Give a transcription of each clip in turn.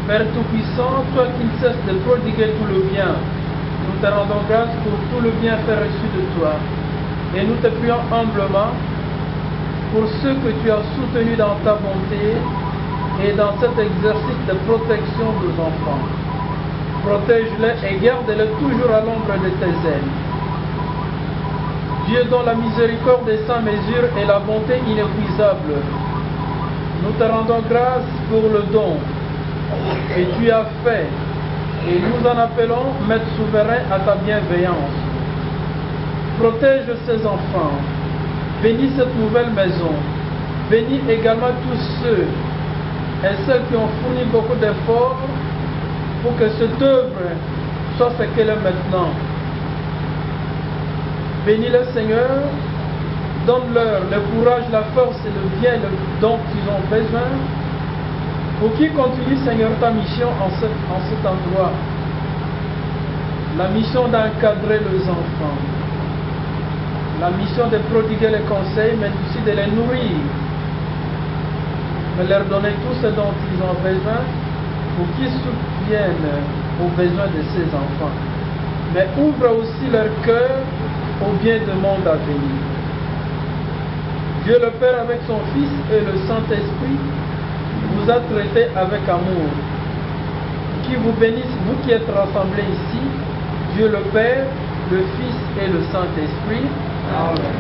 Père Tout-Puissant, toi qui ne cesses de prodiguer tout le bien, nous te rendons grâce pour tout le bienfait reçu de toi. Et nous te prions humblement pour ceux que tu as soutenus dans ta bonté et dans cet exercice de protection des enfants. Protège-les et garde-les toujours à l'ombre de tes ailes. Dieu dont la miséricorde est sans mesure et la bonté inépuisable, nous te rendons grâce pour le don que tu as fait et nous en appelons, Maître souverain, à ta bienveillance. Protège ces enfants, bénis cette nouvelle maison, bénis également tous ceux et celles qui ont fourni beaucoup d'efforts pour que cette œuvre soit ce qu'elle est maintenant. Bénis le Seigneur, donne-leur le courage, la force et le bien dont ils ont besoin pour qu'ils continuent, Seigneur, ta mission en cet endroit. La mission d'encadrer les enfants, la mission de prodiguer les conseils, mais aussi de les nourrir, de leur donner tout ce dont ils ont besoin pour qu'ils subviennent aux besoins de ces enfants. Mais ouvre aussi leur cœur au bien du monde à venir. Dieu le Père avec son Fils et le Saint-Esprit vous a traité avec amour. Qui vous bénisse, vous qui êtes rassemblés ici, Dieu le Père, le Fils et le Saint-Esprit. Amen.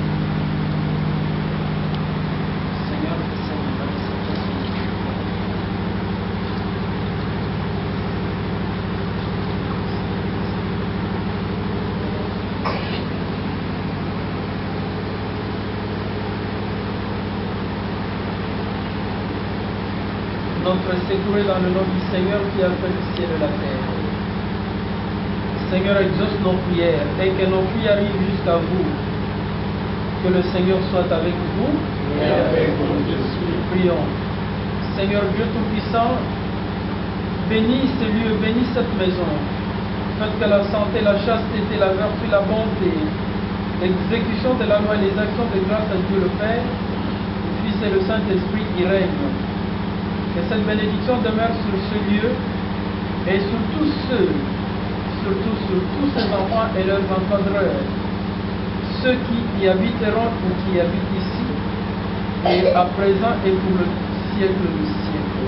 Notre secours est dans le nom du Seigneur qui a fait le ciel et la terre. Seigneur, exauce nos prières et que nos prières arrivent jusqu'à vous. Que le Seigneur soit avec vous et avec votre esprit. Prions. Seigneur Dieu Tout-Puissant, bénis ce lieu, bénis cette maison. Faites que la santé, la chasteté, la vertu, la bonté, l'exécution de la loi et les actions de grâce à Dieu le Père, le Fils et le Saint-Esprit y règnent. Que cette bénédiction demeure sur ce lieu et sur tous ceux, surtout sur tous ces enfants et leurs encadreurs, ceux qui y habiteront ou qui habitent ici, et à présent et pour le siècle du siècle.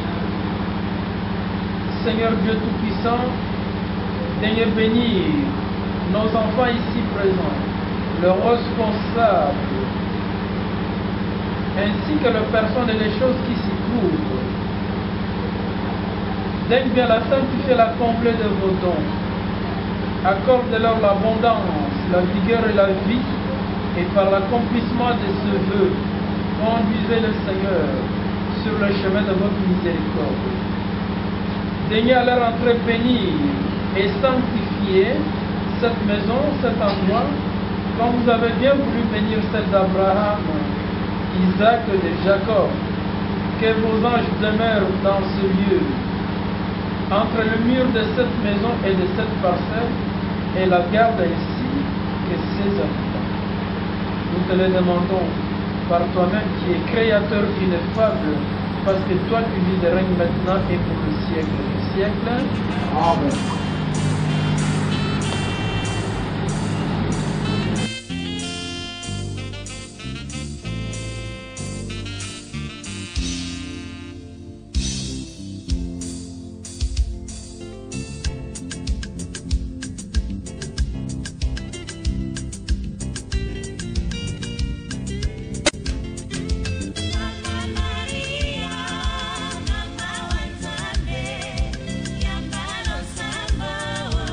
Seigneur Dieu Tout-Puissant, daignez bénir nos enfants ici présents, leurs responsables, ainsi que les personnes et les choses qui s'y trouvent. Daigne bien la sanctifier, la combler de vos dons. Accorde-leur l'abondance, la vigueur et la vie, et par l'accomplissement de ce vœu, conduisez le Seigneur sur le chemin de votre miséricorde. Daignez à leur entrée bénir et sanctifier cette maison, cet endroit, comme vous avez bien voulu bénir celle d'Abraham, Isaac et de Jacob. Que vos anges demeurent dans ce lieu, entre le mur de cette maison et de cette parcelle, et la garde ainsi que ses habitants. Nous te le demandons par toi-même qui es créateur ineffable, parce que toi tu vis et règnes maintenant et pour le siècle des siècles. Amen. Mama wa Nzambe, yambalo samba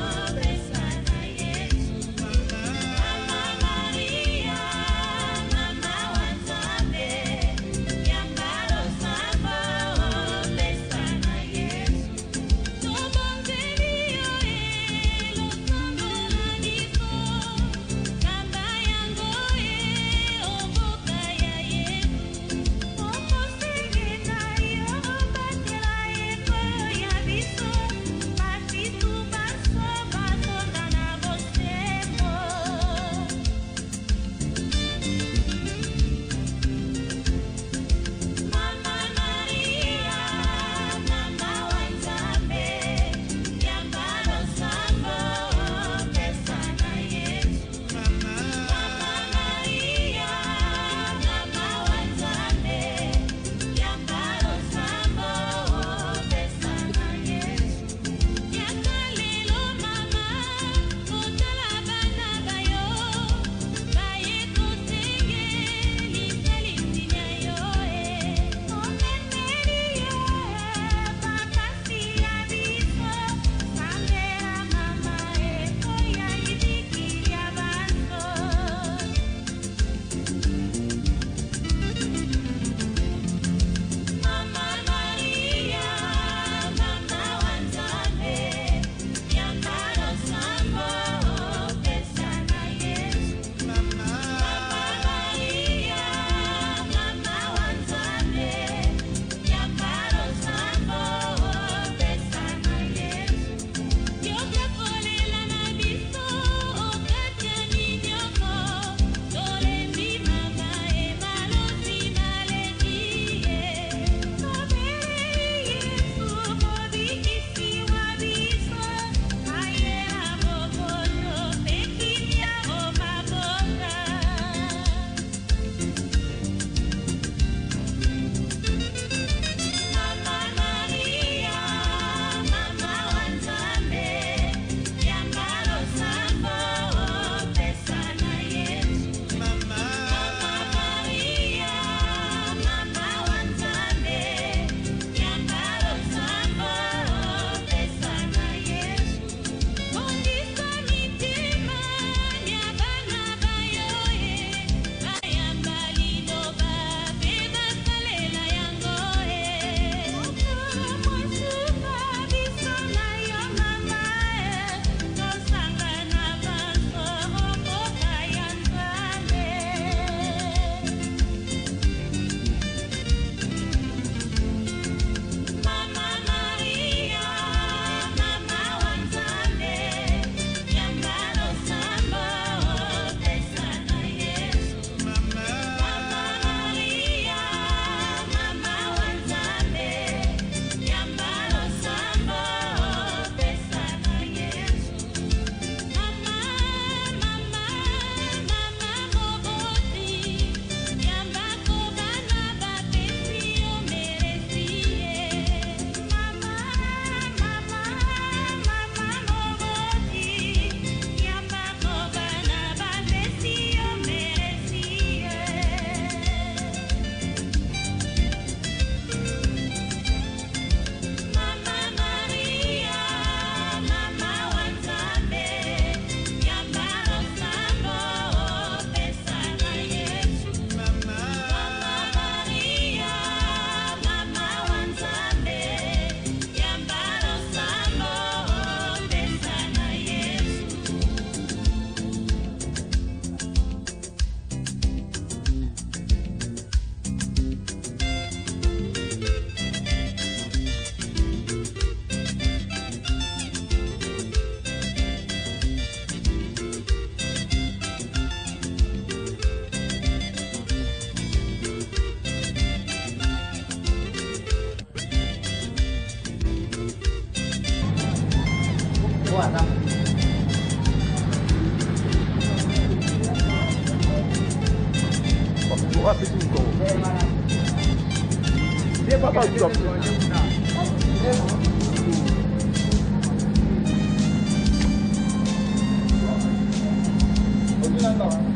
Ordinateur.